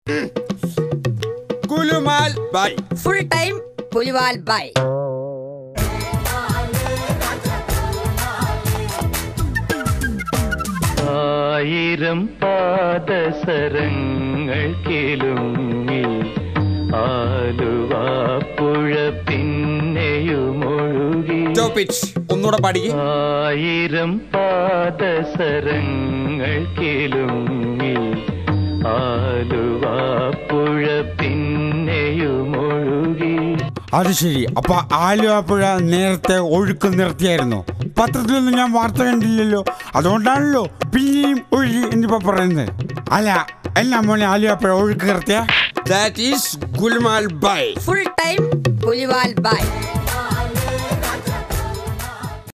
Gulumal bye. Full time പുലിവാൽ bye. ആയിരം പാദസരങ്ങൾ കിലുങ്ങി ആലുവാപ്പുഴ പിന്നെയുമൊഴുകി. ഒന്നുകൂടെ പാടിക്ക്. ആയിരം പാദസരങ്ങൾ കിലുങ്ങി ആലുവാപ്പുഴ പിന്നെയുമൊഴുകി. അത് ശരി. അപ്പൊ ആലുവാപ്പുഴ നേരത്തെ ഒഴുക്ക് നിർത്തിയായിരുന്നു. പത്രത്തിലൊന്നും ഞാൻ വാർത്ത കണ്ടില്ലല്ലോ. അതുകൊണ്ടാണല്ലോ പിന്നെയും ഒഴുകി എന്നിപ്പോ പറയുന്നത്. അല്ല എന്നാ മോനെ ആലുവാപ്പുഴ ഒഴുക്ക് നിർത്തിയ? That is ഗുലുമാൽ ബൈ. ഫുൾ ടൈം പുലിവാൽ ബൈ.